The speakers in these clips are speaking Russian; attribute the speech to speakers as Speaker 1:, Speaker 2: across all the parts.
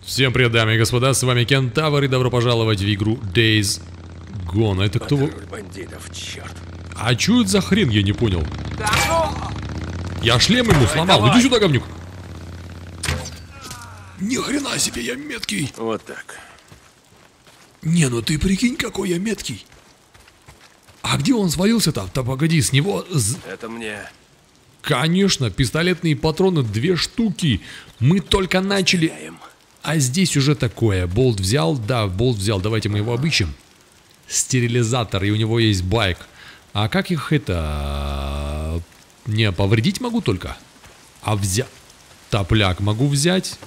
Speaker 1: Всем привет, дамы и господа, с вами Кентавр, и добро пожаловать в игру Days Gone. Это кто?
Speaker 2: Бандитов, черт.
Speaker 1: А чё это за хрен, я не понял. Я шлем ему сломал,
Speaker 2: давай.
Speaker 1: иди сюда, говнюк. Ни хрена себе, я меткий.
Speaker 2: Вот так.
Speaker 1: Не, ну ты прикинь, какой я меткий. А где он свалился-то? Да погоди, с него...
Speaker 2: Это мне.
Speaker 1: Конечно, пистолетные патроны 2 штуки. Мы только начали... А здесь уже такое. Болт взял? Да, болт взял. Давайте мы его обыщем. Стерилизатор, и у него есть байк. А как их это... Не, повредить могу только. А взять... Топляк могу взять.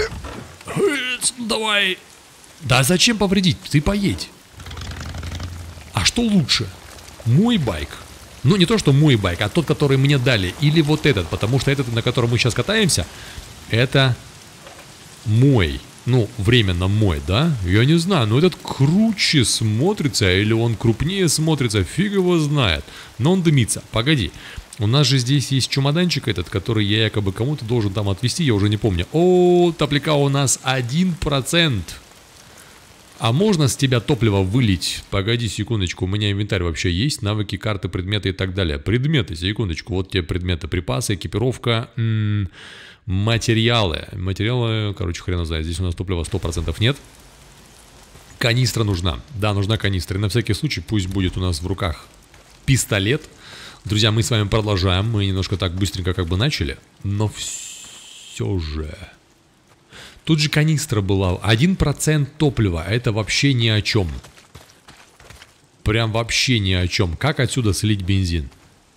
Speaker 1: Давай. Да зачем повредить? Ты поедь. А что лучше? Мой байк. Ну, не то, что мой байк, а тот, который мне дали. Или вот этот, потому что этот, на котором мы сейчас катаемся, это мой. Ну, временно мой, да? Я не знаю, но этот круче смотрится, или он крупнее смотрится, фиг его знает. Но он дымится. Погоди. У нас же здесь есть чемоданчик этот, который я якобы кому-то должен там отвезти, я уже не помню. О, топляка у нас 1%. А можно с тебя топливо вылить? Погоди секундочку, у меня инвентарь вообще есть, навыки, карты, предметы и так далее. Предметы, секундочку, вот те предметы, припасы, экипировка, материалы. Материалы, короче, хрен знает, здесь у нас топлива 100% нет. Канистра нужна, да, нужна канистра. И на всякий случай пусть будет у нас в руках пистолет. Друзья, мы с вами продолжаем, мы немножко так быстренько как бы начали, но все же... Тут же канистра была. 1% топлива. Это вообще ни о чем. Прям вообще ни о чем. Как отсюда слить бензин?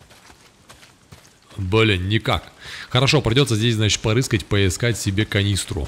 Speaker 1: Блин, никак. Хорошо, придется здесь, значит, порыскать, поискать себе канистру.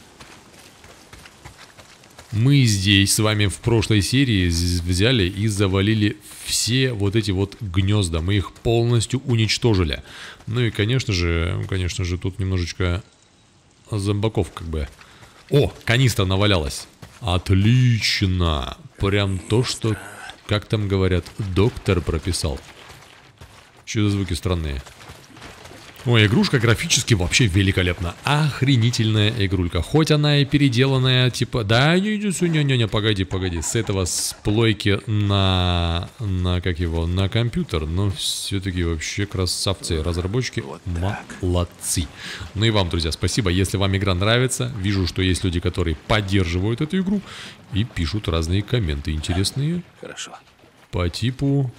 Speaker 1: Мы здесь с вами в прошлой серии взяли и завалили все вот эти вот гнезда. Мы их полностью уничтожили. Ну и, конечно же, тут немножечко... зомбаков как бы. О, канистра навалялась. Отлично. Прям то, что, как там говорят, доктор прописал. Что за звуки странные? Ой, игрушка графически вообще великолепна. Охренительная игрулька. Хоть она и переделанная, типа... Да, не, погоди. С этого с плойки на как его, на компьютер. Но все-таки вообще красавцы. Разработчики вот молодцы. Ну и вам, друзья, спасибо. Если вам игра нравится, вижу, что есть люди, которые поддерживают эту игру и пишут разные комменты интересные.
Speaker 2: Хорошо.
Speaker 1: По типу...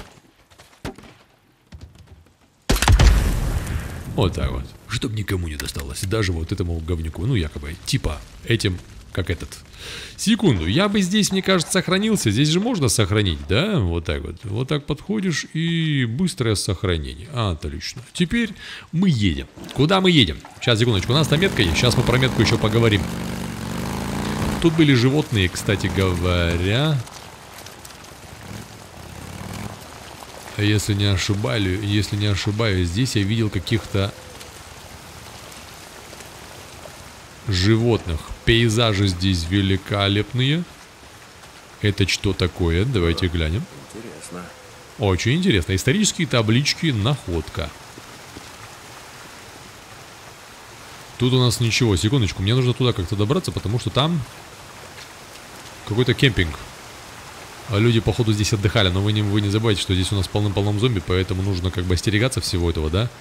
Speaker 1: Вот так вот. Чтоб никому не досталось. Даже вот этому говнюку. Ну, якобы. Типа этим, как этот. Секунду. Я бы здесь, мне кажется, сохранился. Здесь же можно сохранить, да? Вот так вот. Вот так подходишь и быстрое сохранение. Отлично. Теперь мы едем. Куда мы едем? Сейчас, секундочку. У нас там метка есть. Сейчас мы про метку еще поговорим. Тут были животные, кстати говоря. Если не ошибаюсь, здесь я видел каких-то животных. Пейзажи здесь великолепные. Это что такое? Давайте глянем.
Speaker 2: Интересно.
Speaker 1: Очень интересно. Исторические таблички, находка. Тут у нас ничего. Секундочку, мне нужно туда как-то добраться, потому что там какой-то кемпинг. Люди, походу, здесь отдыхали, но вы не забывайте, что здесь у нас полным-полном зомби, поэтому нужно как бы остерегаться всего этого, да?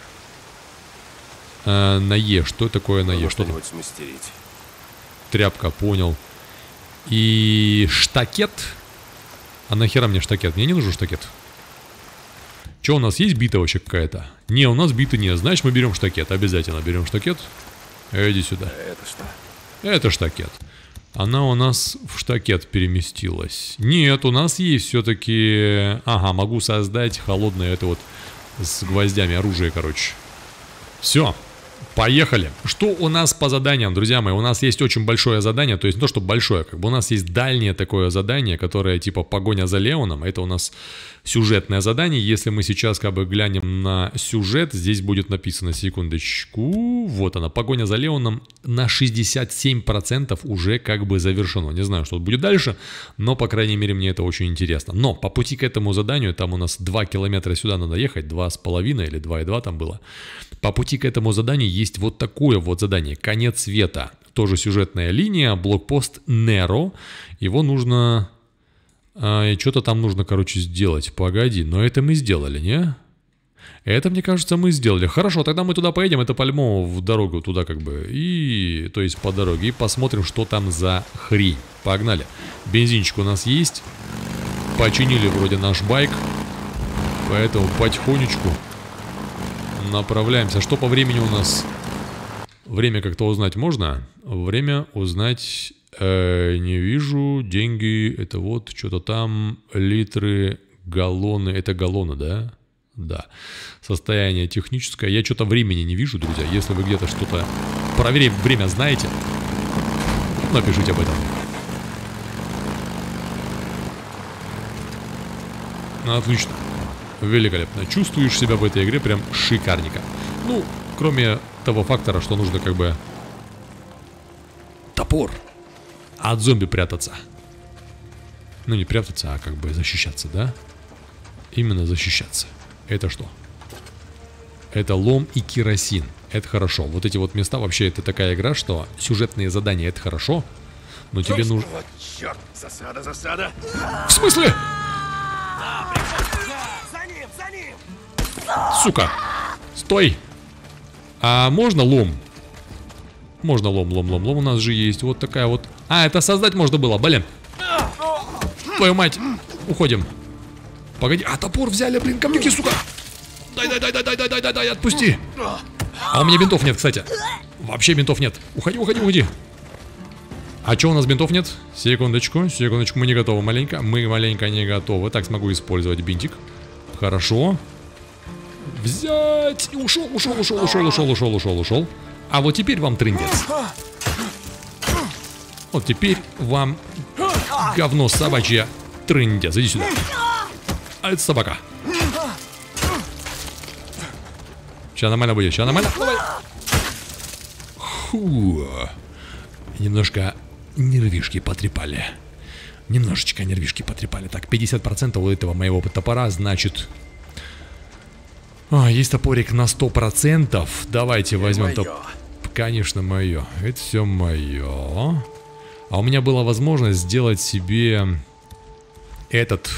Speaker 1: На Е. Что такое на Е? Что там?
Speaker 2: Смастерить.
Speaker 1: Тряпка, понял. И штакет. А нахера мне штакет? Мне не нужен штакет. Че, у нас есть бита вообще какая-то? Не, у нас биты нет. Значит, мы берем штакет. Обязательно берем штакет. Иди сюда.
Speaker 2: Это что?
Speaker 1: Это штакет. Она у нас в штакет переместилась. Нет, у нас есть все-таки... Ага, могу создать холодное это вот с гвоздями оружие, короче. Все, поехали. Что у нас по заданиям, друзья мои? У нас есть очень большое задание, то есть не то, что большое, как бы у нас есть дальнее такое задание, которое типа погоня за Леоном. Это у нас сюжетное задание. Если мы сейчас как бы глянем на сюжет, здесь будет написано, секундочку, вот она, погоня за Леоном на 67% уже как бы завершено. Не знаю, что будет дальше, но, по крайней мере, мне это очень интересно. Но по пути к этому заданию, там у нас 2 километра сюда надо ехать, 2,5 или 2,2 там было. По пути к этому заданию есть есть вот такое вот задание. Конец света. Тоже сюжетная линия, блокпост Неро. Его нужно... что-то там нужно, короче, сделать. Погоди, но это мы сделали, не? Это, мне кажется, мы сделали. Хорошо, тогда мы туда поедем, это по-любому в дорогу туда как бы. И, то есть по дороге. И посмотрим, что там за хрень. Погнали. Бензинчик у нас есть. Починили вроде наш байк. Поэтому потихонечку направляемся. Что по времени у нас? Время как-то узнать можно? Время узнать не вижу. Деньги, это вот что-то там. Литры, галлоны. Это галлоны, да? Да. Состояние техническое. Я что-то времени не вижу, друзья. Если вы где-то что-то про время знаете, напишите об этом. Отлично. Великолепно. Чувствуешь себя в этой игре прям шикарненько. Ну, кроме того фактора, что нужно как бы топор от зомби прятаться. Ну, не прятаться, а как бы защищаться, да? Именно защищаться. Это что? Это лом и керосин. Это хорошо. Вот эти вот места, вообще, это такая игра, что сюжетные задания, это хорошо. Но тебе нужно...
Speaker 2: Вот черт, засада, засада.
Speaker 1: В смысле?
Speaker 2: За ним!
Speaker 1: Сука! Стой! А можно лом? Можно лом у нас же есть. Вот такая вот... А, это создать можно было, блин. Твою мать! Уходим. Погоди, а топор взяли, блин, камнюки, сука! Дай, отпусти! А у меня бинтов нет, кстати. Вообще бинтов нет. Уходи. А что у нас бинтов нет? Секундочку, мы не готовы маленько. Мы маленько не готовы. Так, смогу использовать бинтик. Хорошо. Взять! Ушел. А вот теперь вам трындец. Вот теперь вам говно собачье трындец. Иди сюда. А это собака. Сейчас нормально будет, Фу. Немножко нервишки потрепали. Немножечко нервишки потрепали. Так, 50% у этого моего топора, значит... есть топорик на 100%. Давайте возьмем топор. Конечно, мое. Это все мое. А у меня была возможность сделать себе этот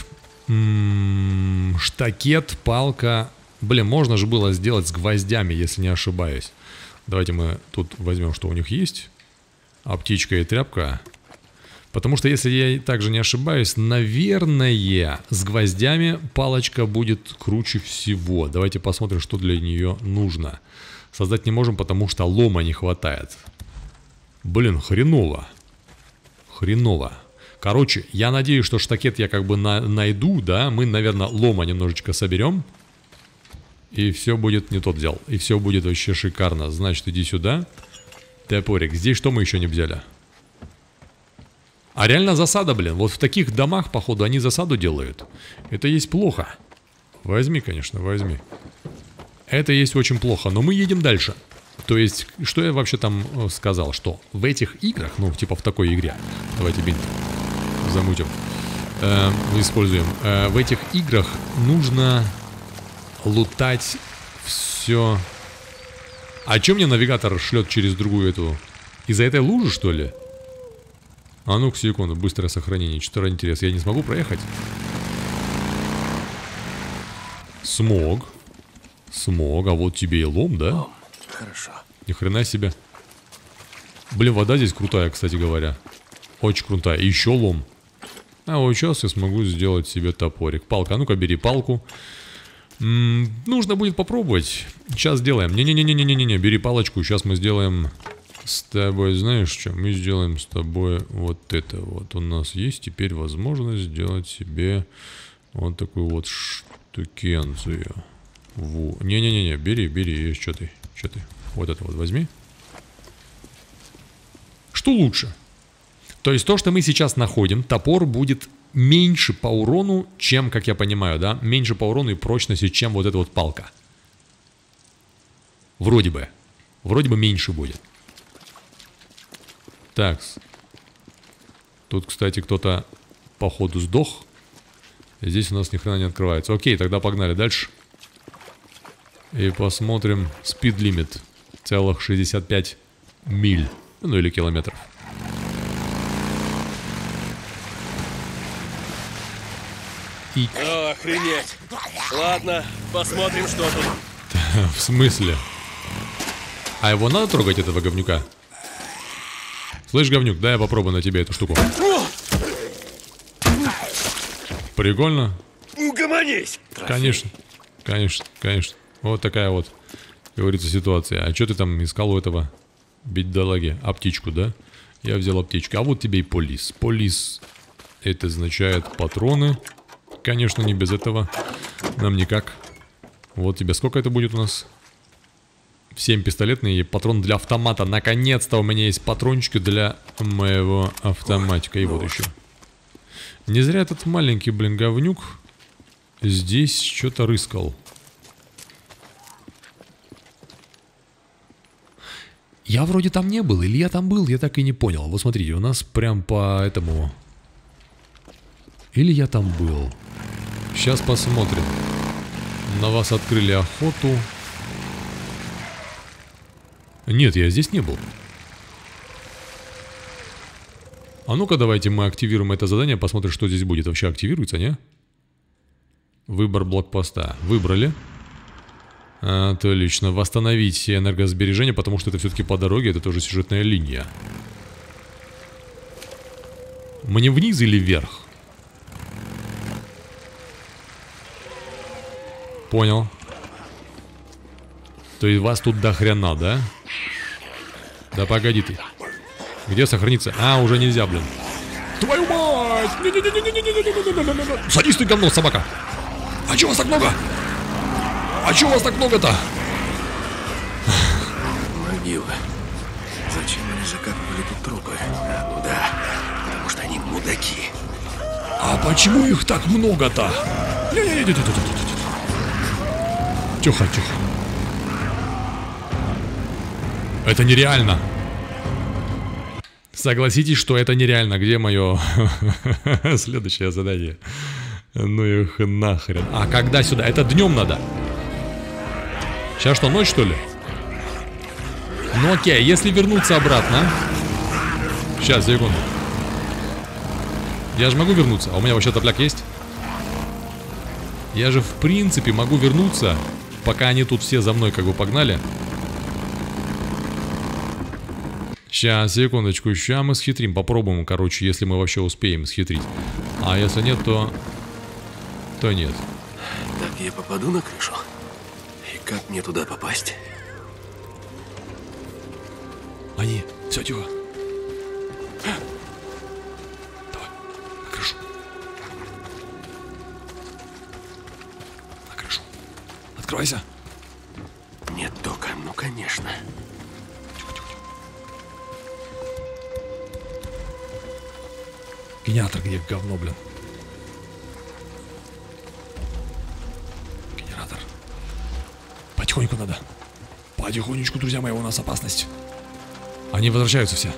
Speaker 1: штакет, палка. Блин, можно же было сделать с гвоздями, если не ошибаюсь. Давайте мы тут возьмем, что у них есть. Аптечка и тряпка. Потому что, если я также не ошибаюсь, наверное, с гвоздями палочка будет круче всего. Давайте посмотрим, что для нее нужно. Создать не можем, потому что лома не хватает. Блин, хреново. Короче, я надеюсь, что штакет я как бы найду, да. Мы, наверное, лома немножечко соберем. И все будет не тот взял. И все будет вообще шикарно. Значит, иди сюда. Топорик. Здесь что мы еще не взяли? А реально засада, блин. Вот в таких домах, походу, они засаду делают. Это есть плохо. Возьми, конечно, возьми. Это есть очень плохо. Но мы едем дальше. То есть, что я вообще там сказал? Что в этих играх, ну, типа в такой игре. Давайте бинт замутим. Используем. В этих играх нужно лутать все. А чем мне навигатор шлет через другую эту? Из-за этой лужи, что ли? А ну-ка, секунду, быстрое сохранение. Что-то интересно. Я не смогу проехать? Смог. А вот тебе и лом, да?
Speaker 2: Хорошо.
Speaker 1: Ни хрена себе. Блин, вода здесь крутая, кстати говоря. Очень крутая. И еще лом. А вот сейчас я смогу сделать себе топорик. Палка. А ну-ка, бери палку. Нужно будет попробовать. Сейчас сделаем. Не-не-не-не-не-не. Бери палочку. Сейчас мы сделаем с тобой, знаешь что? Мы сделаем с тобой вот это вот. У нас есть теперь возможность сделать себе вот такую вот штукенцию. Не-не-не-не. Бери. Что ты? Вот это вот возьми. Что лучше? То есть то, что мы сейчас находим, топор будет меньше по урону, чем, как я понимаю, да, меньше по урону и прочности, чем вот эта вот палка. Вроде бы меньше будет. Так. Тут, кстати, кто-то, походу, сдох. Здесь у нас ни хрена не открывается. Окей, тогда погнали дальше. И посмотрим. Speed limit. 2,65 миль. Ну или километров. И...
Speaker 2: О, охренеть. Ладно, посмотрим, что тут.
Speaker 1: В смысле? А его надо трогать, этого говнюка? Слышь, говнюк, дай я попробую на тебе эту штуку. Прикольно?
Speaker 2: Угомонись.
Speaker 1: Конечно, конечно, конечно. Вот такая вот, как говорится, ситуация. А что ты там искал у этого бедолаги? Аптечку, да? Я взял аптечку. А вот тебе и полис. Полис, это означает патроны. Конечно, не без этого. Нам никак. Вот тебе сколько это будет у нас? 7 пистолетный патрон для автомата. Наконец-то у меня есть патрончики для моего автоматика. И вот еще. Не зря этот маленький, блин, говнюк здесь что-то рыскал. Я вроде там не был, или я там был, я так и не понял. Вот смотрите, у нас прям по этому... Или я там был. Сейчас посмотрим. На вас открыли охоту. Нет, я здесь не был. А ну-ка давайте мы активируем это задание, посмотрим, что здесь будет. Вообще активируется, не? Выбор блокпоста. Выбрали. Отлично. Восстановить все энергосбережения, потому что это все-таки по дороге, это тоже сюжетная линия. Мне вниз или вверх? Понял. То есть вас тут до хрена, да? Да погоди ты. Где сохраниться? А, уже нельзя, блин. Твою мать! Садись ты, говно, собака! А чего вас так много? А чего вас так много-то?
Speaker 2: Могила. Зачем они закапывали тут трупы? А, ну да, потому что они мудаки.
Speaker 1: А почему их так много-то? Тихо, тихо. Это нереально. Согласитесь, что это нереально. Где мое следующее задание? Ну их нахрен. А когда сюда? Это днем надо. Сейчас что, ночь, что ли? Ну окей, если вернуться обратно. Сейчас, секунду. Я же могу вернуться. А у меня вообще топляк есть? Я же в принципе могу вернуться, пока они тут все за мной как бы погнали. Сейчас, секундочку, сейчас мы схитрим. Попробуем, короче, если мы вообще успеем схитрить. А если нет, то нет.
Speaker 2: Так я попаду на крышу? И как мне туда попасть?
Speaker 1: Они, все, тихо. Давай, на крышу. На крышу. Открывайся.
Speaker 2: Нет тока, ну конечно.
Speaker 1: Генератор где, говно, блин. Генератор. Потихоньку надо. Потихонечку, друзья мои, у нас опасность. Они возвращаются все.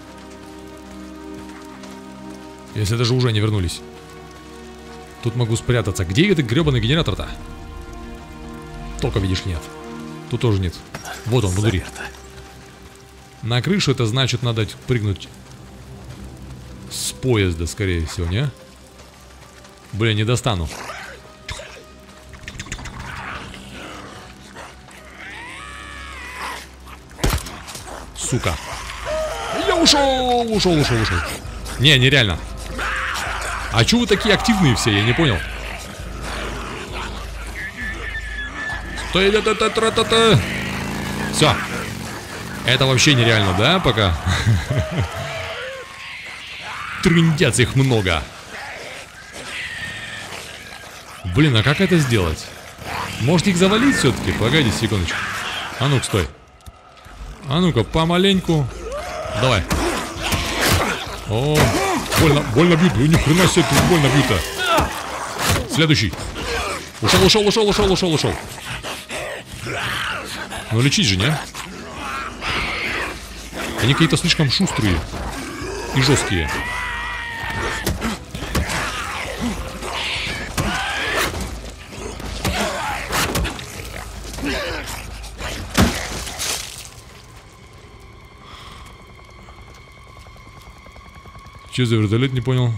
Speaker 1: Если даже уже не вернулись. Тут могу спрятаться. Где этот гребаный генератор-то? Тока, видишь, нет. Тут тоже нет. Вот он, внутри. На крышу это значит, надо прыгнуть с поезда, скорее всего, не? Блин, не достану. Сука. Я ушел. Не, нереально. А чё вы такие активные все? Я не понял. Все. Это вообще нереально, да, пока? Трындец, их много. Блин, а как это сделать? Может их завалить все-таки? Погоди секундочку. А ну-ка, стой. А ну-ка, помаленьку. Давай. О, больно бьют. Вы ни хрена себе тут больно бьют-то. Следующий. Ушел. Ну лечить же, не? Они какие-то слишком шустрые и жесткие. Че за вертолет, не понял?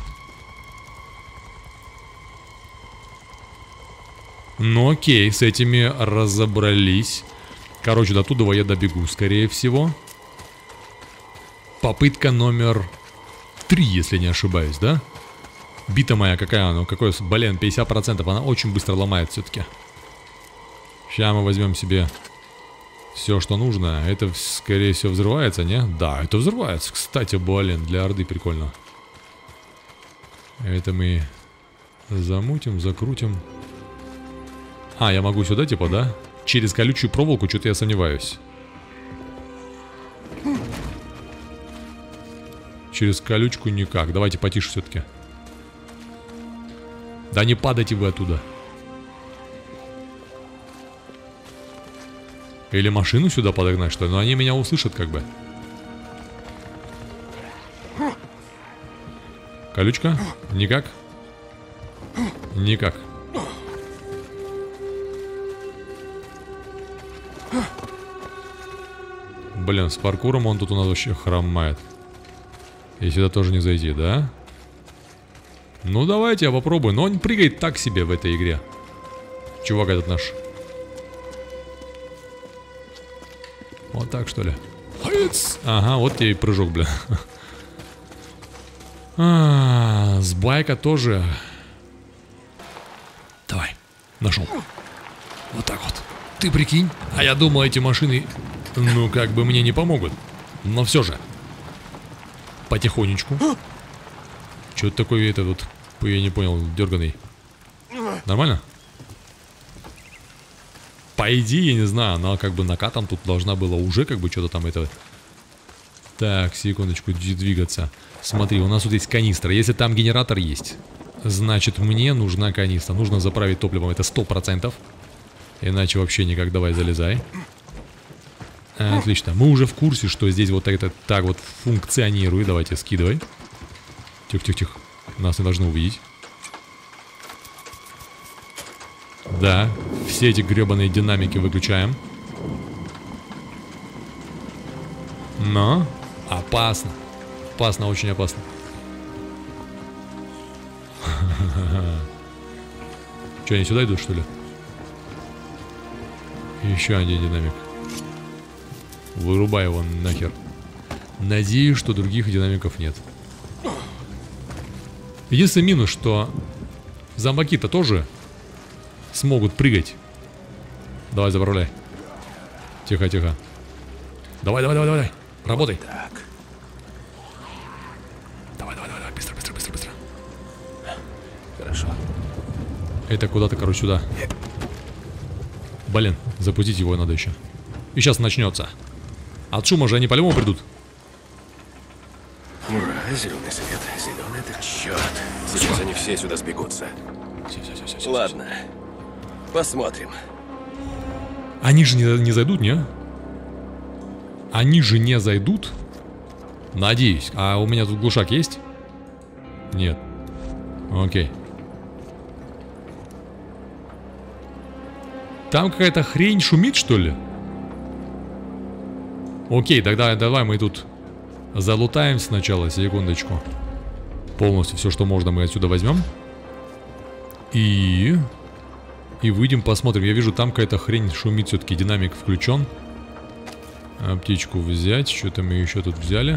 Speaker 1: Ну окей, с этими разобрались. Короче, до туда я добегу, скорее всего. Попытка номер 3, если не ошибаюсь, да? Бита моя, какая она? Какой, блин, 50%. Она очень быстро ломает все-таки. Сейчас мы возьмем себе все, что нужно. Это, скорее всего, взрывается, не? Да, это взрывается. Кстати, блин, для орды прикольно. Это мы замутим, закрутим. А, я могу сюда, типа, да? Через колючую проволоку, что-то я сомневаюсь. Через колючку никак. Давайте потише все-таки. Да не падайте вы оттуда. Или машину сюда подогнать, что ли? Но они меня услышат как бы. Колючка? Никак? Никак. Блин, с паркуром он тут у нас вообще хромает. И сюда тоже не зайти, да? Ну давайте я попробую. Но он прыгает так себе в этой игре. Чувак этот наш. Вот так, что ли? Ага, вот тебе и прыжок, бля. С байка тоже. Давай, нашел. Вот так вот. Ты прикинь. А я думал, эти машины, ну, как бы мне не помогут. Но все же. Потихонечку. Что это такое, это вот, я не понял, дерганый. Нормально? По идее, я не знаю, она как бы накатом тут должна была уже как бы что-то там это... Так, секундочку, двигаться. Смотри, у нас тут есть канистра. Если там генератор есть, значит мне нужна канистра. Нужно заправить топливом, это 100%. Иначе вообще никак, давай залезай. Отлично, мы уже в курсе, что здесь вот это так вот функционирует. Давайте, скидывай. Тихо-тихо-тихо, нас не должны увидеть. Да, все эти гребаные динамики выключаем. Но опасно. Опасно, очень опасно. Что, они сюда идут, что ли? Еще один динамик. Вырубай его нахер. Надеюсь, что других динамиков нет. Единственный минус, что зомбаки-то тоже смогут прыгать. Давай, заправляй. Тихо-тихо. Давай. Работай.
Speaker 2: Так.
Speaker 1: Давай. Быстро.
Speaker 2: Хорошо.
Speaker 1: Это куда-то, короче, сюда. Блин, запустить его надо еще. И сейчас начнется. От шума же они по-любому придут.
Speaker 2: Ура, зеленый свет. Зеленый это черт. Сейчас они все сюда сбегутся.
Speaker 1: Все.
Speaker 2: Ладно. Посмотрим.
Speaker 1: Они же не зайдут, не? Они же не зайдут? Надеюсь. А у меня тут глушак есть? Нет. Окей. Там какая-то хрень шумит, что ли? Окей, тогда давай мы тут залутаем сначала, секундочку. Полностью все, что можно, мы отсюда возьмем. И выйдем, посмотрим. Я вижу, там какая-то хрень шумит, все-таки динамик включен. Аптечку взять, что-то мы еще тут взяли.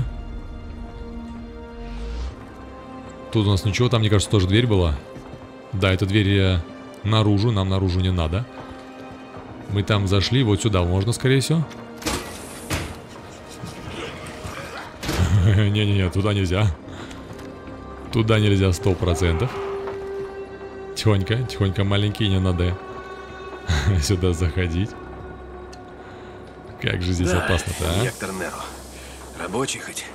Speaker 1: Тут у нас ничего, там, мне кажется, тоже дверь была. Да, эта дверь наружу, нам наружу не надо. Мы там зашли, вот сюда можно, скорее всего. Не-не-не, туда нельзя. Туда нельзя 100%. Тихонько, маленький, не надо сюда заходить. Как же здесь опасно-то, а?
Speaker 2: Инъектор Неро. Рабочий хоть?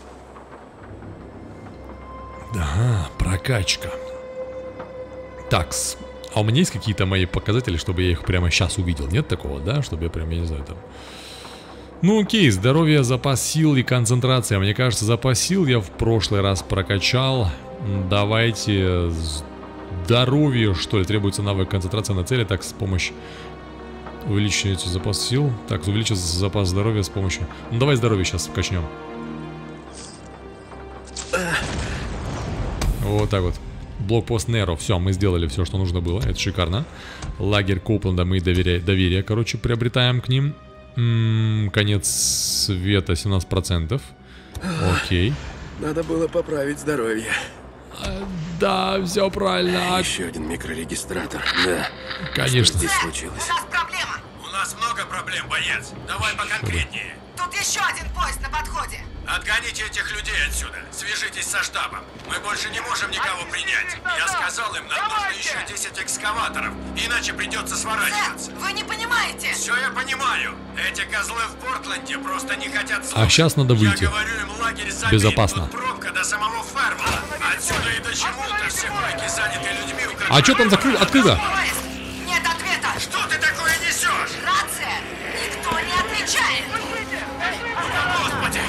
Speaker 1: Да, прокачка. Такс. А у меня есть какие-то мои показатели, чтобы я их прямо сейчас увидел? Нет такого, да? Чтобы я прям, я не знаю, там... Ну окей, здоровье, запас сил и концентрация. Мне кажется, запас сил я в прошлый раз прокачал. Давайте... Здоровье, что ли, требуется навык концентрация на цели. Так, с помощью... Увеличивается запас сил. Так, увеличится запас здоровья с помощью... Ну давай здоровье сейчас качнем. Вот так вот. Блокпост Неро. Все, мы сделали все, что нужно было. Это шикарно. Лагерь Коупленда мы доверие, короче, приобретаем к ним. Конец света 17%. Окей.
Speaker 2: Надо было поправить здоровье.
Speaker 1: Да, все правильно.
Speaker 2: Еще один микрорегистратор. Да.
Speaker 1: Конечно.
Speaker 2: Что здесь случилось?
Speaker 3: У нас проблема.
Speaker 4: У нас много проблем, боец. Давай поконкретнее.
Speaker 3: Тут еще один поезд на подходе.
Speaker 4: Отгоните этих людей отсюда. Свяжитесь со штабом. Мы больше не можем никого принять. Я сказал им, нам нужно еще 10 экскаваторов. Иначе придется сворачиваться.
Speaker 3: Сэр, вы не понимаете.
Speaker 4: Все я понимаю. Эти козлы в Портленде просто не хотят слушать.
Speaker 1: А сейчас надо выйти.
Speaker 4: Я говорю им, лагерь забит.
Speaker 1: Безопасно.
Speaker 4: Тут пробка до самого Фермала. Отсюда и до чему-то все койки заняты людьми, у которых...
Speaker 1: А что там открыто?
Speaker 3: Поезд. Нет ответа.
Speaker 4: Что ты такое несешь?
Speaker 3: Рация. Никто не отвечает.
Speaker 4: Господи!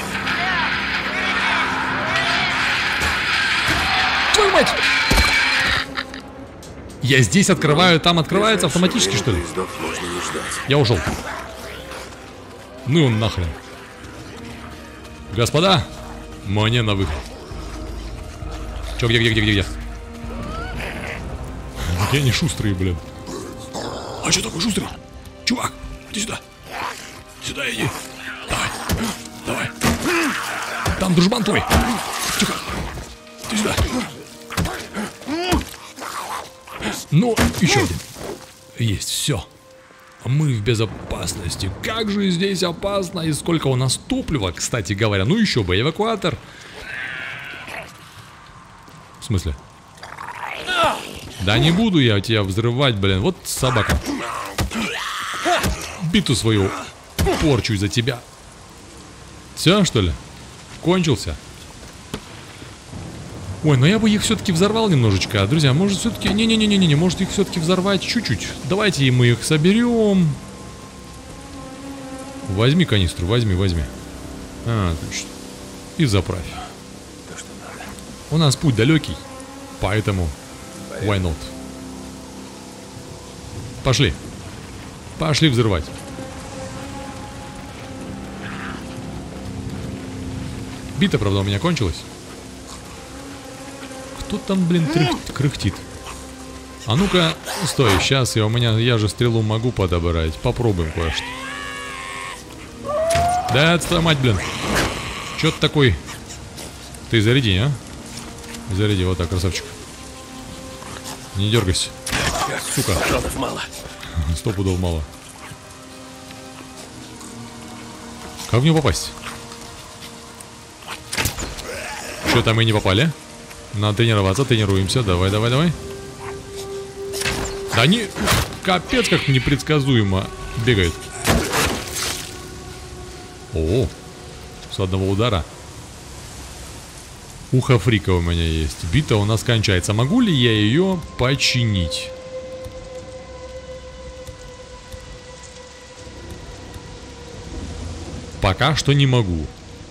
Speaker 1: Твою мать! Я здесь открываю, там открывается автоматически, что ли?
Speaker 2: Поездов можно не ждать.
Speaker 1: Я ушел. Ну нахрен. Господа, мне на выход. Че, где? Какие они шустрые, блин. А че такой шустрый? Чувак, иди сюда. Сюда иди. Давай. Там дружбан твой. Тихо. Иди сюда. Ну, еще один. Есть, все. Мы в безопасности. Как же здесь опасно. И сколько у нас топлива, кстати говоря. Ну еще бы, эвакуатор. В смысле? Да не буду я тебя взрывать, блин. Вот собака. Биту свою порчу из-за тебя. Все, что ли? Кончился? Ой, но я бы их все-таки взорвал немножечко. Друзья, может все-таки... Не-не-не-не-не, может их все-таки взорвать чуть-чуть. Давайте мы их соберем. Возьми канистру, возьми. Отлично. И заправь.
Speaker 2: То, что надо.
Speaker 1: У нас путь далекий, поэтому why not? Пошли. Пошли взрывать. Бита, правда, у меня кончилась. Кто там, блин, кряхтит? А ну-ка, стой, сейчас я же стрелу могу подобрать. Попробуем кое-что. Да, отстой, мать, блин. Чё ты такой? Ты заряди, а? Заряди, вот так, красавчик. Не дергайся. Сука.
Speaker 2: Патронов мало.
Speaker 1: 100 пудов мало. Как в него попасть? Что там мы не попали? Надо тренироваться, тренируемся. Давай. Да они капец как непредсказуемо бегают. О, с одного удара. Ухо фрика у меня есть. Бита у нас кончается. Могу ли я ее починить? Пока что не могу.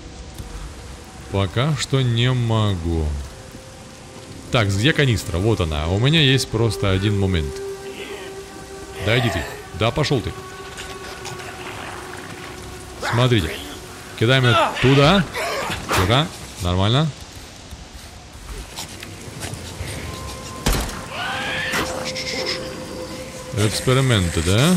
Speaker 1: Так, где канистра? Вот она. У меня есть просто один момент. Да иди ты. Да пошел ты. Смотрите. Кидаем ее туда. Туда. Нормально. Эксперименты, да?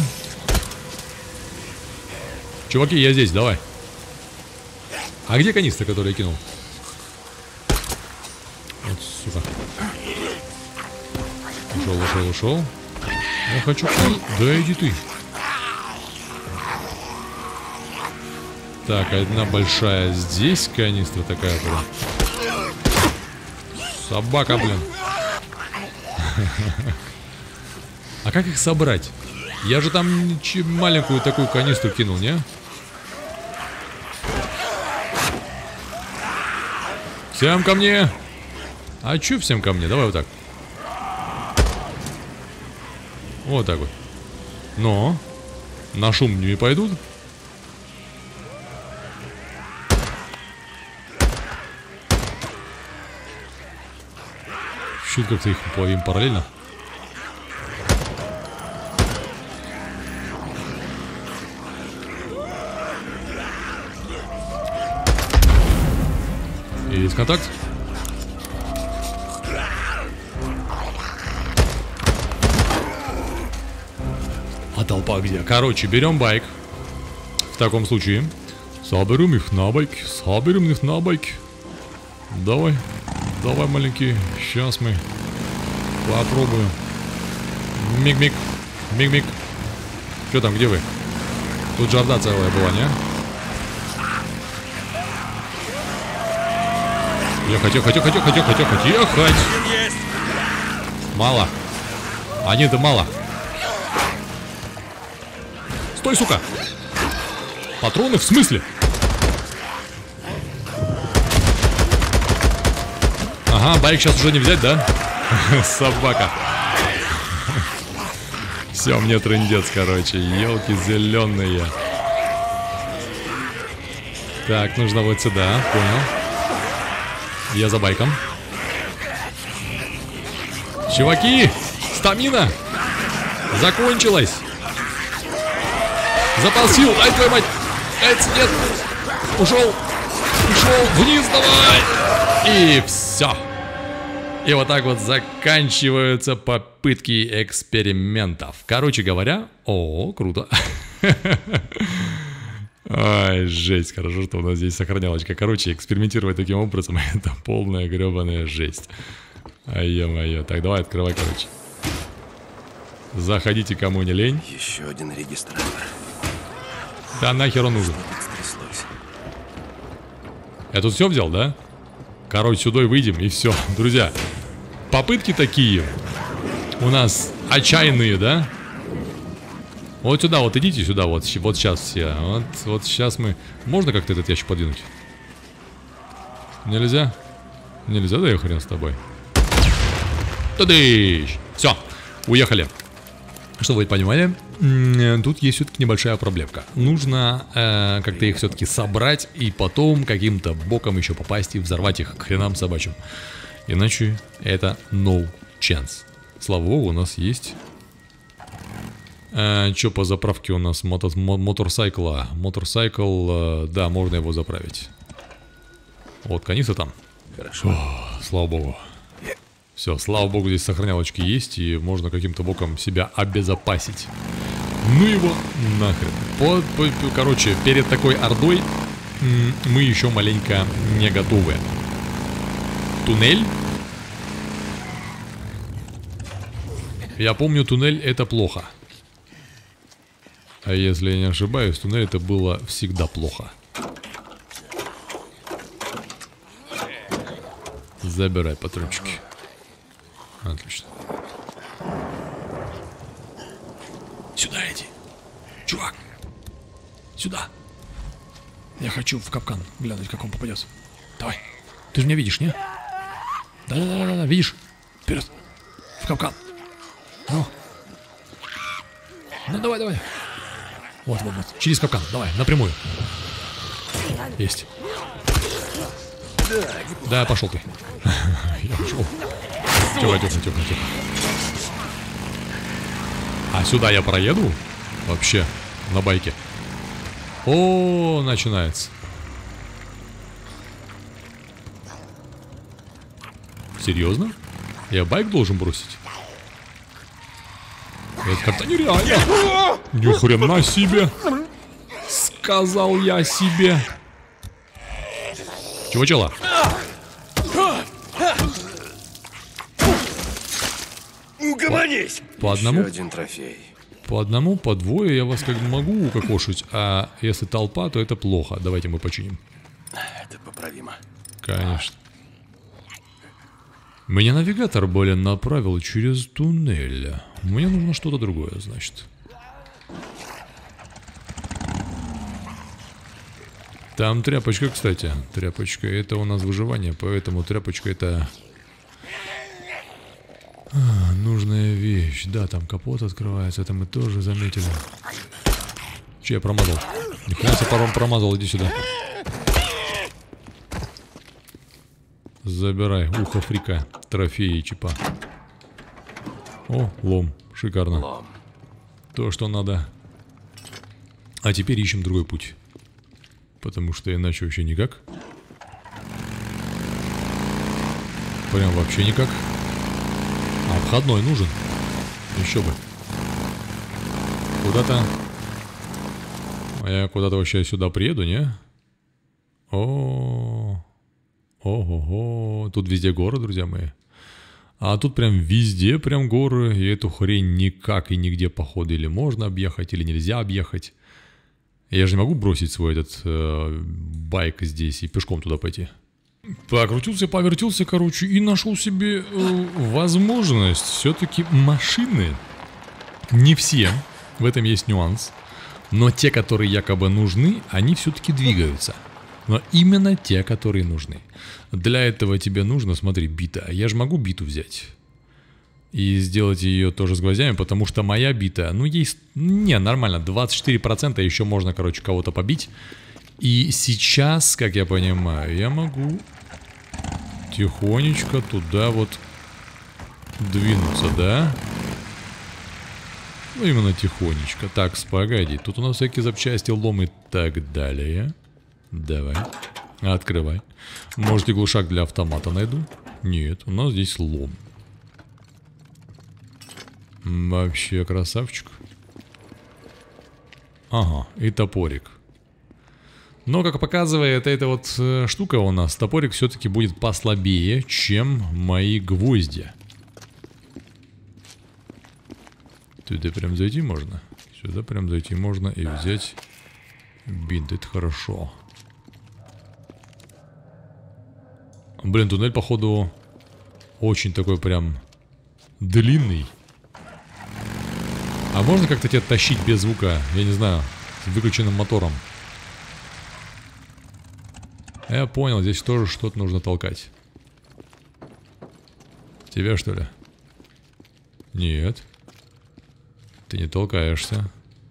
Speaker 1: Чуваки, я здесь, давай. А где канистра, которую я кинул? Вот, сука. Ушел. Я хочу... Да иди ты. Так, одна большая здесь канистра такая была. Собака, блин. А как их собрать? Я же там маленькую такую канистру кинул, не? Всем ко мне! А чё всем ко мне? Давай вот так. Вот так вот. Но на шум не пойдут. Чуть как-то их половим параллельно. Есть контакт. А толпа где? Короче, берем байк. В таком случае. Соберем их на байк. Соберем их на байк. Давай. Давай, маленький. Сейчас мы попробуем. Миг-миг. Миг-миг. Что там, где вы? Тут же орда целая была, не? Ехать. Мало. Они-то мало. Стой, сука. Патроны в смысле? Ага, байк сейчас уже не взять, да? Собака. Все, мне трындец, короче. Елки зеленые. Так, нужно вот сюда. Понял. Я за байком. Чуваки! Стамина! Закончилась! Запал сил! Ай, твою мать! Нет! Ушел! Вниз давай! И все! И вот так вот заканчиваются попытки экспериментов. Короче говоря, круто. Ай, жесть, хорошо, что у нас здесь сохранялочка. Короче, экспериментировать таким образом — это полная гребаная жесть. Ай, ё-моё. Так, давай, открывай, короче. Заходите, кому не лень.
Speaker 2: Еще один регистратор.
Speaker 1: Да нахер он нужен? Я тут все взял, да? Короче, сюда и выйдем, и все. Друзья, попытки такие у нас отчаянные, да? Вот сюда, вот идите сюда, вот сейчас все. Вот сейчас мы... Можно как-то этот ящик подвинуть? Нельзя? Нельзя, да я хрен с тобой. Тудыщ! Все, уехали. Чтобы вы понимали, тут есть все-таки небольшая проблемка. Нужно как-то их все-таки собрать и потом каким-то боком еще попасть и взорвать их к хренам собачьим. Иначе это no chance. Слава богу, у нас есть... Что по заправке у нас? Моторсайкла. Моторсайкл, да, можно его заправить. Вот, канистра там.
Speaker 2: Хорошо.
Speaker 1: О, слава богу. Все, слава богу, здесь сохранялочки есть, и можно каким-то боком себя обезопасить. Ну его нахрен. Короче, перед такой ордой мы еще маленько не готовы. Туннель. Я помню, туннель — это плохо. А если я не ошибаюсь, туннель — это было всегда плохо. Забирай патрончики. Отлично. Сюда иди. Чувак. Сюда. Я хочу в капкан глянуть, как он попадется. Давай. Ты же меня видишь, не? Да-да-да, видишь? Вперед. В капкан. Ну. Ну, давай. Вот. Через капкан. Давай, напрямую. Есть. Да, пошел ты. Я пошел. Тихо. А сюда я проеду? Вообще, на байке. О, начинается. Серьезно? Я байк должен бросить? Это как-то нереально. Ни хрена себе. Сказал я себе. Чего, чела?
Speaker 2: Угомонись!
Speaker 1: По одному?
Speaker 2: Еще один трофей.
Speaker 1: По одному, по двое я вас как бы могу укокошить. А если толпа, то это плохо. Давайте мы починим.
Speaker 2: Это поправимо.
Speaker 1: Конечно. Меня навигатор, направил через туннель. Мне нужно что-то другое, значит. Там тряпочка, кстати. Тряпочка — это у нас выживание, поэтому тряпочка — это... нужная вещь. Да, там капот открывается, это мы тоже заметили. Че, я промазал? Нихрена себе промазал, иди сюда. Забирай, ухо фрика, трофеи чипа. О, лом, шикарно.
Speaker 2: Лом.
Speaker 1: То, что надо. А теперь ищем другой путь. Потому что иначе вообще никак. Прям вообще никак. А обходной нужен. Еще бы. куда-то... Я куда-то вообще сюда приеду, не? Ого-го. Тут везде горы, друзья мои. А тут прям везде прям горы. И эту хрень никак и нигде, походу, или можно объехать, или нельзя объехать. Я же не могу бросить свой этот байк здесь и пешком туда пойти. Покрутился, повертелся, короче, и нашел себе возможность. Все-таки машины. Не все. В этом есть нюанс. Но те, которые якобы нужны, они все-таки двигаются. Но именно те, которые нужны. Для этого тебе нужно, смотри, бита. Я же могу биту взять. И сделать ее тоже с гвоздями, потому что моя бита, ну, есть... Не, нормально, 24% еще можно, короче, кого-то побить. И сейчас, как я понимаю, я могу тихонечко туда вот двинуться, да? Ну, именно тихонечко. Так, погоди. Тут у нас всякие запчасти, лом и так далее. Давай. Открывай. Может, глушак для автомата найду? Нет, у нас здесь лом. Вообще красавчик. Ага, и топорик. Но, как показывает эта вот штука у нас, топорик все-таки будет послабее, чем мои гвозди. Сюда прям зайти можно. Сюда прям зайти можно и взять бинт. Это хорошо. Блин, туннель, походу, очень такой прям длинный. А можно как-то тебя тащить без звука? Я не знаю, с выключенным мотором. Я понял, здесь тоже что-то нужно толкать. Тебя, что ли? Нет. Ты не толкаешься.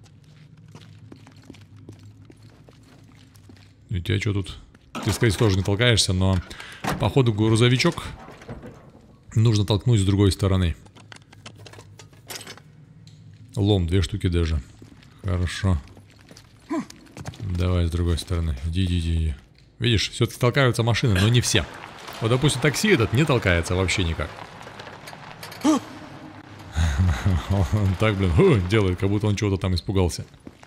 Speaker 1: У тебя что тут? Ты, скорее всего, тоже не толкаешься, но походу грузовичок нужно толкнуть с другой стороны. Лом, 2 штуки даже. Хорошо. Давай с другой стороны. Иди. Видишь, все-таки толкаются машины, но не все. Вот, допустим, такси этот не толкается вообще никак. Он так, блин, делает, как будто он чего-то там испугался.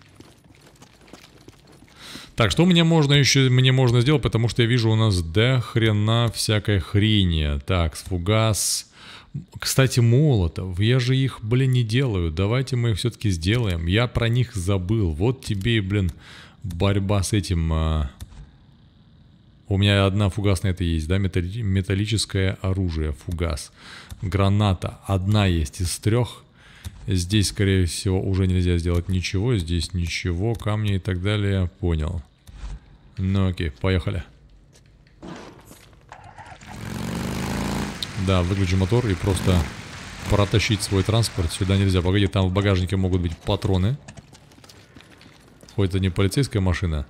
Speaker 1: Так, что мне можно сделать, потому что я вижу у нас до хрена всякой хрени. Так, фугас. Кстати, молотов. Я же их, блин, не делаю. Давайте мы их все-таки сделаем. Я про них забыл. Вот тебе и, блин, борьба с этим. У меня одна фугасная это есть, да? Металлическое оружие, фугас. Граната. Одна есть из 3. Здесь, скорее всего, уже нельзя сделать ничего. Здесь ничего, камни и так далее. Понял. Ну окей, поехали. Да, выключу мотор и просто протащить свой транспорт сюда нельзя. Погоди, там в багажнике могут быть патроны. Хоть это не полицейская машина.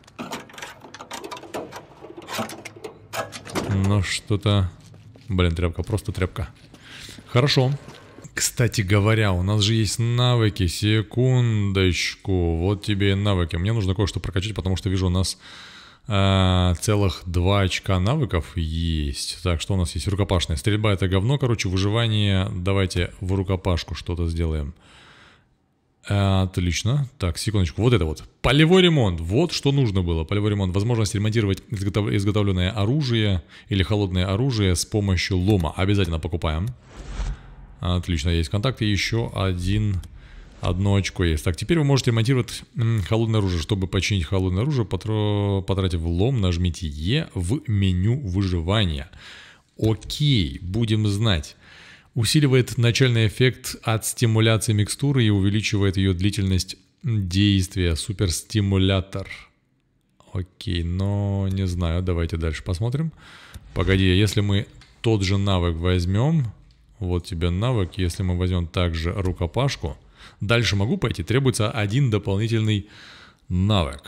Speaker 1: Но что-то... Блин, тряпка, просто тряпка. Хорошо. Кстати говоря, у нас же есть навыки. Секундочку. Вот тебе и навыки. Мне нужно кое-что прокачать, потому что вижу у нас целых 2 очка навыков есть. Так, что у нас есть? Рукопашная. Стрельба это говно, короче, выживание. Давайте в рукопашку что-то сделаем. Отлично. Так, секундочку. Вот это вот. Полевой ремонт. Вот что нужно было. Полевой ремонт. Возможность ремонтировать изготовленное оружие или холодное оружие с помощью лома. Обязательно покупаем. Отлично, есть контакты. Еще одно очко есть. Так, теперь вы можете ремонтировать холодное оружие. Чтобы починить холодное оружие, потратив лом, нажмите Е в меню выживания. Окей, будем знать. Усиливает начальный эффект от стимуляции микстуры и увеличивает ее длительность действия. Суперстимулятор. Окей, но не знаю. Давайте дальше посмотрим. Погоди, если мы тот же навык возьмем... Вот тебе навык. Если мы возьмем также рукопашку, дальше могу пойти. Требуется 1 дополнительный навык.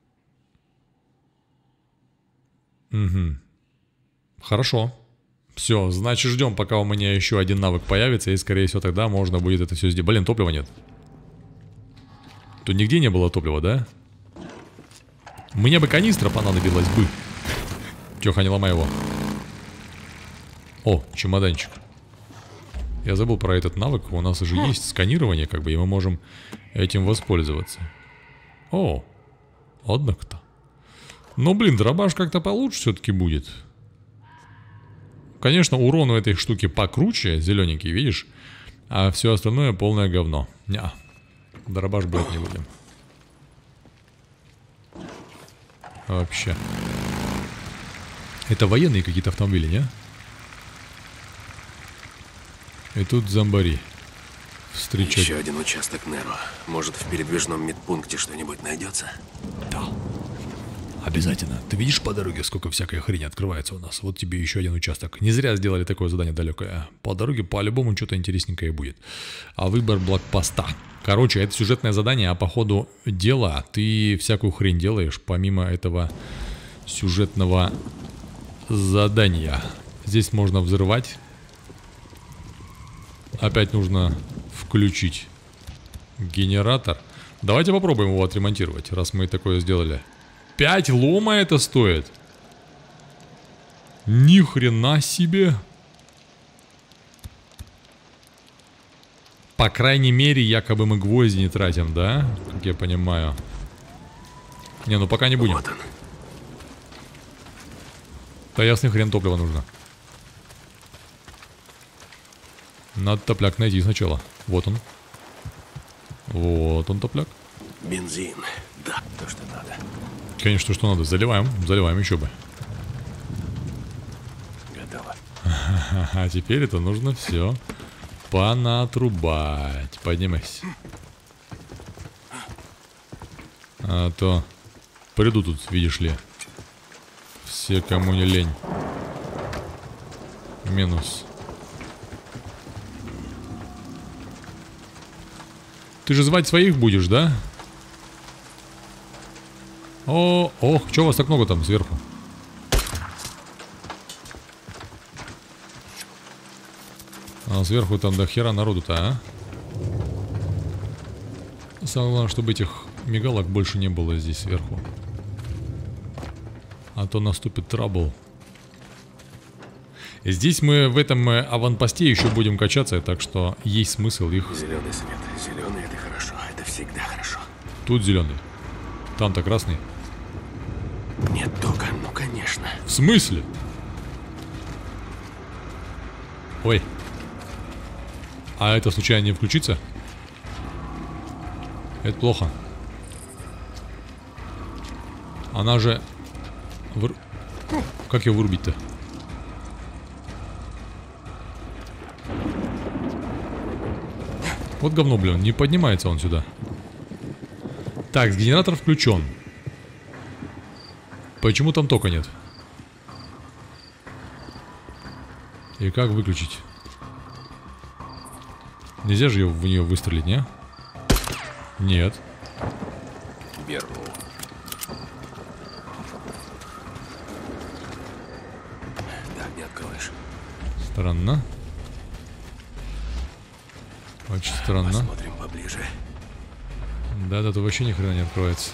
Speaker 1: Угу. Хорошо. Все, значит ждем, пока у меня еще 1 навык появится. И скорее всего тогда можно будет это все сделать. Блин, топлива нет. Тут нигде не было топлива, да? Мне бы канистра понадобилась бы. Тихо, не ломай его. О, чемоданчик. Я забыл про этот навык. У нас же есть сканирование, как бы, и мы можем этим воспользоваться. О, однако-то. Но, блин, дробаш как-то получше все-таки будет. Конечно, урон у этой штуки покруче, зелененький, видишь? А все остальное полное говно. Неа. Дробаш брать не будем. Вообще. Это военные какие-то автомобили, не? И тут зомбари. Встречать.
Speaker 2: Еще один участок Неро. Может, в передвижном медпункте что-нибудь найдется?
Speaker 1: Да. Обязательно. Ты видишь по дороге, сколько всякой хрени открывается у нас? Вот тебе еще один участок. Не зря сделали такое задание далекое. По дороге по-любому что-то интересненькое будет. А выбор блокпоста. Короче, это сюжетное задание, а по ходу дела ты всякую хрень делаешь, помимо этого сюжетного задания. Здесь можно взрывать. Опять нужно включить генератор. Давайте попробуем его отремонтировать, раз мы такое сделали. 5 лома это стоит. Ни хрена себе. По крайней мере, якобы мы гвозди не тратим, да? Как я понимаю. Не, ну пока не будем.
Speaker 2: Вот он.
Speaker 1: Да ясный хрен топлива нужно. Надо топляк найти сначала. Вот он. Вот он, топляк.
Speaker 2: Бензин. Да, то, что надо.
Speaker 1: Конечно, что надо. Заливаем. Заливаем еще бы.
Speaker 2: Готово.
Speaker 1: А теперь это нужно все понатрубать. Поднимайся. А то придут тут, видишь ли. Все, кому не лень. Минус. Ты же звать своих будешь, да? О, ох, чё вас так много там сверху? А сверху там до хера народу-то, а? Самое главное, чтобы этих мигалок больше не было здесь сверху. А то наступит трабл. Здесь мы в этом аванпосте еще будем качаться, так что есть смысл их...
Speaker 2: Зеленый свет. Зеленый — это хорошо. Это всегда хорошо.
Speaker 1: Тут зеленый. Там-то красный.
Speaker 2: Нет тока, ну конечно.
Speaker 1: В смысле? Ой. А это случайно не включится? Это плохо. Она же... Как ее вырубить-то? Вот говно, блин, не поднимается он сюда. Так, генератор включен. Почему там тока нет? И как выключить? Нельзя же в нее выстрелить, не? Нет.
Speaker 2: Беру. Так, не откроешь.
Speaker 1: Странно. Очень странно.
Speaker 2: Посмотрим поближе.
Speaker 1: Да, тут вообще ни хрена не откроется.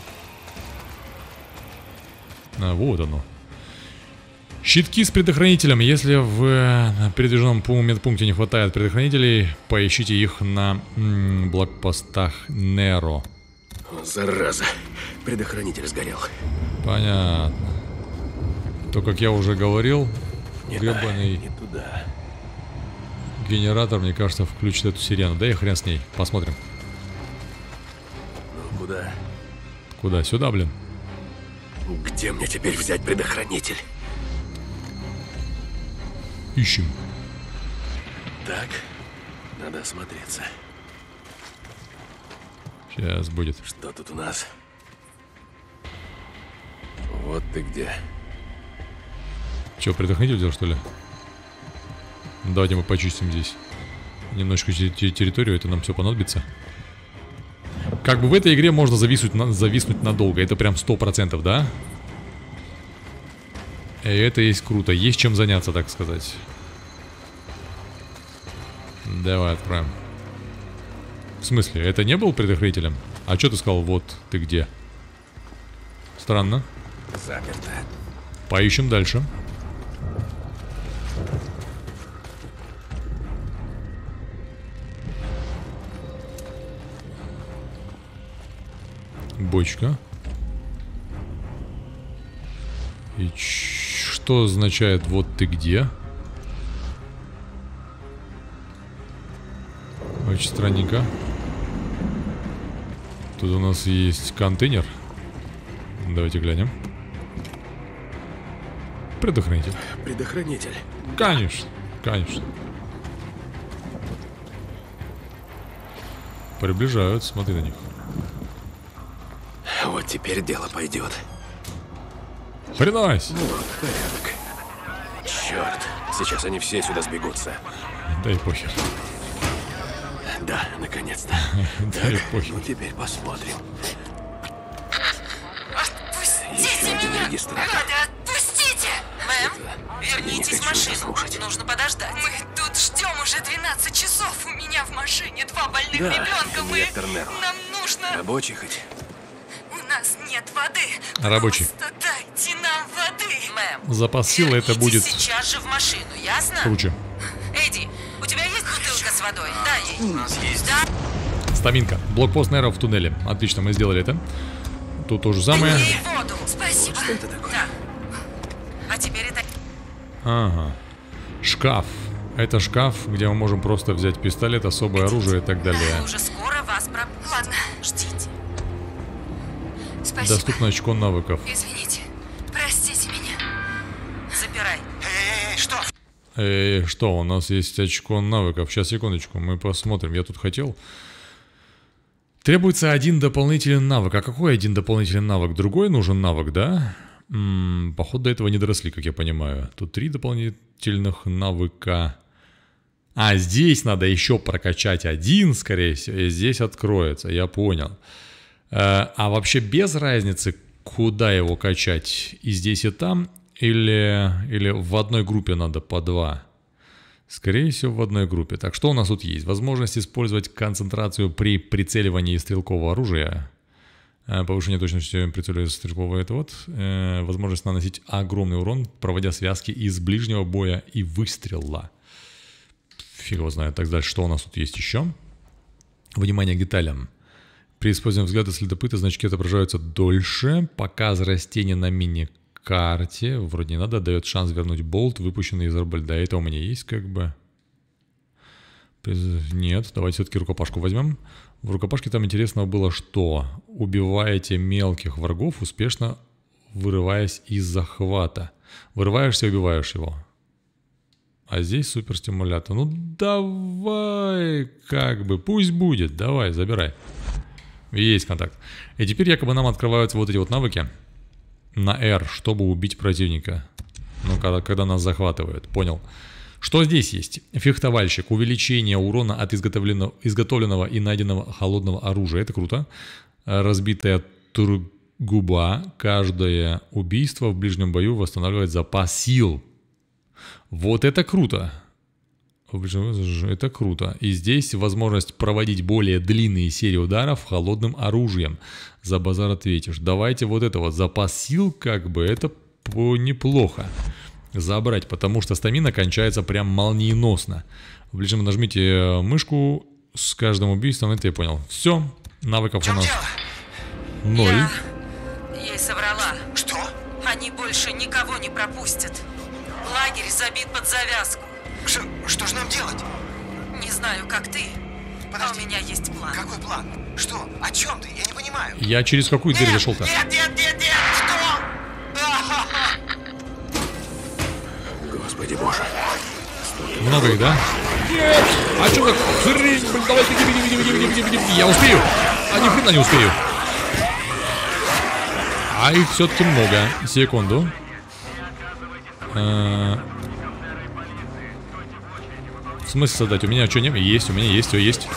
Speaker 1: А, вот оно. Щитки с предохранителем. Если в передвижном медпункте не хватает предохранителей, поищите их на блокпостах Неро.
Speaker 2: О, зараза. Предохранитель сгорел.
Speaker 1: Понятно. То, как я уже говорил, гребаный
Speaker 2: Не туда.
Speaker 1: генератор, мне кажется, включит эту сирену. Да и хрен с ней. Посмотрим.
Speaker 2: Ну, куда?
Speaker 1: Куда? Сюда, блин.
Speaker 2: Где мне теперь взять предохранитель?
Speaker 1: Ищем.
Speaker 2: Так, надо осмотреться.
Speaker 1: Сейчас будет.
Speaker 2: Что тут у нас? Вот ты где.
Speaker 1: Че, предохранитель взял, что ли? Давайте мы почистим здесь немножечко территорию, это нам все понадобится. Как бы в этой игре можно зависнуть надолго, это прям 100%, да? И это есть круто, есть чем заняться, так сказать. Давай отправим. В смысле, это не был предохранителем? А что ты сказал, вот ты где? Странно.
Speaker 2: Заперто.
Speaker 1: Поищем дальше. бочка. И что означает «вот ты где»? Очень странненько. Тут у нас есть контейнер. Давайте глянем. Предохранитель.
Speaker 2: Предохранитель.
Speaker 1: Конечно, конечно. Приближаются, смотри на них.
Speaker 2: Вот теперь дело пойдет.
Speaker 1: Хренась!
Speaker 2: Вот, порядок. Черт, сейчас они все сюда сбегутся.
Speaker 1: Да и похер.
Speaker 2: Да, наконец-то.
Speaker 1: Да и похер.
Speaker 2: Ну теперь посмотрим.
Speaker 3: Отпустите
Speaker 2: Еще один
Speaker 3: меня!
Speaker 2: регистратор.
Speaker 3: Гады, отпустите! Мэм, вернитесь
Speaker 2: не
Speaker 3: в
Speaker 2: хочу
Speaker 3: машину.
Speaker 2: слушать.
Speaker 3: Нужно подождать. Мы тут ждем уже 12 часов. У меня в машине 2 больных
Speaker 2: Да,
Speaker 3: ребенка.
Speaker 2: инъектор Неро.
Speaker 3: Нам нужно...
Speaker 2: Рабочий хоть?
Speaker 3: У нас нет воды.
Speaker 1: Рабочий.
Speaker 3: Просто дайте нам воды. Мэм,
Speaker 1: Запас силы это будет
Speaker 3: сейчас же в машину, ясно?
Speaker 1: круче.
Speaker 3: Эдди, у тебя есть бутылка с водой? Дай ей.
Speaker 2: У нас есть.
Speaker 3: Да,
Speaker 1: Стаминка. Блокпост Неро в туннеле. Отлично, мы сделали это. Тут то же самое.
Speaker 3: ей воду. Спасибо.
Speaker 2: Что это такое?
Speaker 3: Да. А теперь это...
Speaker 1: Ага. Шкаф. Это шкаф, где мы можем просто взять пистолет, особое оружие и так далее.
Speaker 3: Уже скоро вас пропустят. Ладно, ждите. Спасибо.
Speaker 1: Доступно очко навыков.
Speaker 3: Извините. Простите меня. Забирай.
Speaker 4: Что?
Speaker 1: Что, у нас есть очко навыков. Сейчас, секундочку, мы посмотрим. Я тут хотел. Требуется один дополнительный навык. А какой один дополнительный навык? Другой нужен навык, да? Походу, до этого не доросли, как я понимаю. Тут 3 дополнительных навыка. А, здесь надо еще прокачать один, скорее всего. И здесь откроется, я понял. А вообще без разницы, куда его качать? И здесь, и там? Или в одной группе надо по 2? Скорее всего, в одной группе. Так, что у нас тут есть? Возможность использовать концентрацию при прицеливании стрелкового оружия. Повышение точности прицеливания стрелкового. Это вот. Возможность наносить огромный урон, проводя связки из ближнего боя и выстрела. Фиг его знает. Так, дальше, что у нас тут есть еще? Внимание к деталям. При использовании взгляда следопыта значки отображаются дольше. Показ растения на мини-карте. Вроде не надо. Дает шанс вернуть болт, выпущенный из арбалета. Это у меня есть как бы. Нет. Давайте все-таки рукопашку возьмем. В рукопашке там интересного было, что убиваете мелких врагов, успешно вырываясь из захвата. Вырываешься и убиваешь его. А здесь суперстимулятор. Ну давай, как бы, пусть будет. Давай, забирай. Есть контакт. И теперь якобы нам открываются вот эти вот навыки на R, чтобы убить противника. Ну, когда нас захватывают. Понял. Что здесь есть? Фехтовальщик. Увеличение урона от изготовленного и найденного холодного оружия. Это круто. Разбитая тургуба. Каждое убийство в ближнем бою восстанавливает запас сил. Вот это круто. Это круто. И здесь возможность проводить более длинные серии ударов холодным оружием. За базар ответишь. Давайте вот это вот. Запас сил, как бы, это неплохо забрать, потому что стамина кончается прям молниеносно. В ближнем нажмите мышку с каждым убийством. Это я понял. Все. Навыков у нас 0.
Speaker 3: Я ей соврала.
Speaker 4: Что?
Speaker 3: Они больше никого не пропустят. Лагерь забит под завязку.
Speaker 4: Что же нам делать?
Speaker 3: Не знаю, как ты, а у меня есть план.
Speaker 4: Какой план? Что? О чем ты? Я не понимаю.
Speaker 1: Я через какую дверь зашел-то?
Speaker 4: Нет! Что?
Speaker 2: Господи боже.
Speaker 1: Много их, да? Нет! А что так? Хрень, блин, давай, беги. Я успею. А ни хрена не успею. А их все-таки много. Секунду. В смысле создать? У меня что не есть? У меня есть, все есть.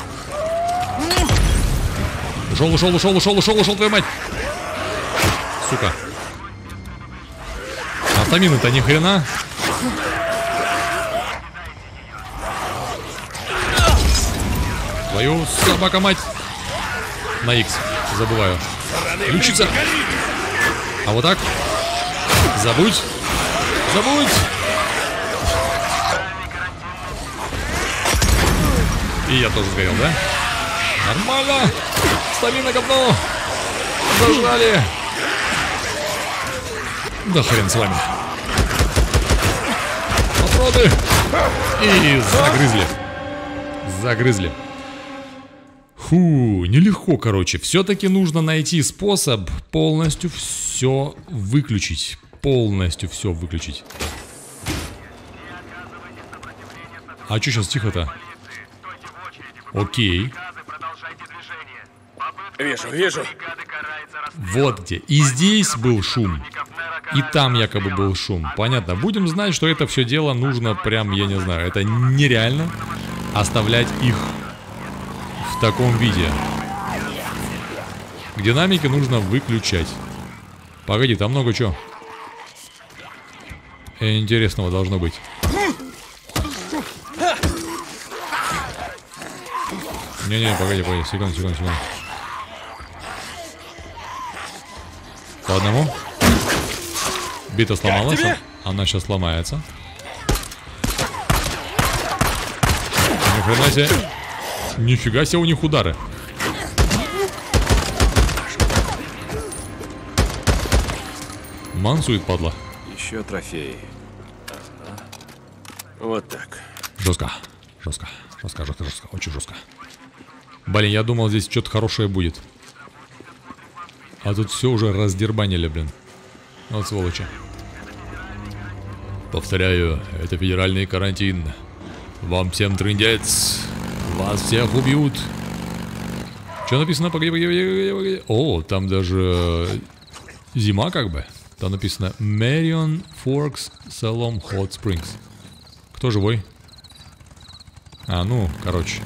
Speaker 1: Ушел, твою мать. Сука. А стамины-то ни хрена. Твою собака-мать. На X. Забываю. Ключица. А вот так. Забудь. И я тоже сгорел, да? Нормально. Стамина говно. Зажали! Да хрен с вами. Патроны! И загрызли. Загрызли. Фу, нелегко, короче. Все-таки нужно найти способ полностью все выключить. Полностью все выключить. А что сейчас тихо-то? Окей.
Speaker 2: Вижу.
Speaker 1: Вот где. И здесь был шум. И там якобы был шум. Понятно. Будем знать, что это все дело нужно прям, я не знаю, это нереально оставлять их в таком виде. Динамики нужно выключать. Погоди, там много чего интересного должно быть. Не-не, погоди, секунду. По одному. Бита сломалась. Она сейчас сломается. Нихрена себе. Нифига себе у них удары. Мансует, падла.
Speaker 2: Еще трофеи. Вот так.
Speaker 1: Жестко. Очень жестко. Блин, я думал, здесь что-то хорошее будет. А тут все уже раздербанили, блин. Вот сволочи. Повторяю, это федеральный карантин. Вам всем трындец. Вас всех убьют. Что написано? Погоди. О, там даже зима как бы. Там написано Marion Forks Salom Hot Springs. Кто живой? А, ну, короче.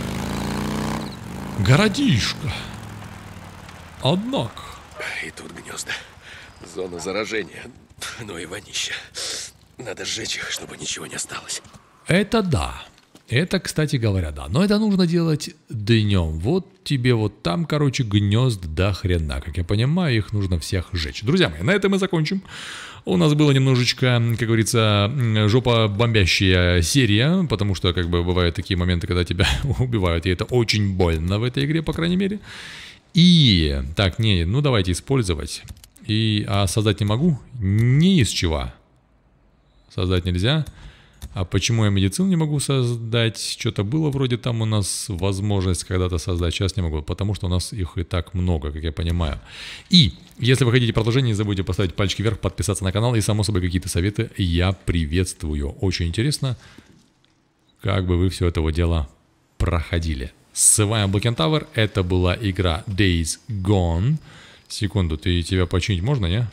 Speaker 1: Городишко. Однако.
Speaker 2: И тут гнезда. Зона заражения. Ну и вонища. Надо сжечь их, чтобы ничего не осталось.
Speaker 1: Это да. Это, кстати говоря, да. Но это нужно делать днем. Вот тебе вот там, короче, гнезд до хрена. Как я понимаю, их нужно всех сжечь. Друзья мои, на этом мы закончим. У нас было немножечко, как говорится, жопа бомбящая серия. Потому что, как бы, бывают такие моменты, когда тебя убивают. И это очень больно в этой игре, по крайней мере. И, так, не, ну давайте использовать. А создать не могу? Не из чего. Создать нельзя. А почему я медицину не могу создать? Что-то было вроде там у нас возможность когда-то создать. Сейчас не могу, потому что у нас их и так много, как я понимаю. И если вы хотите продолжение, не забудьте поставить пальчики вверх, подписаться на канал. И, само собой, какие-то советы я приветствую. Очень интересно, как бы вы все это дело проходили. С вами был Кентавр. Это была игра Days Gone. Секунду, тебя починить можно, не?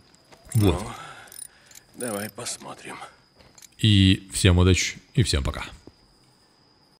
Speaker 1: Вот.
Speaker 2: Давай посмотрим.
Speaker 1: И всем удачи, и всем пока.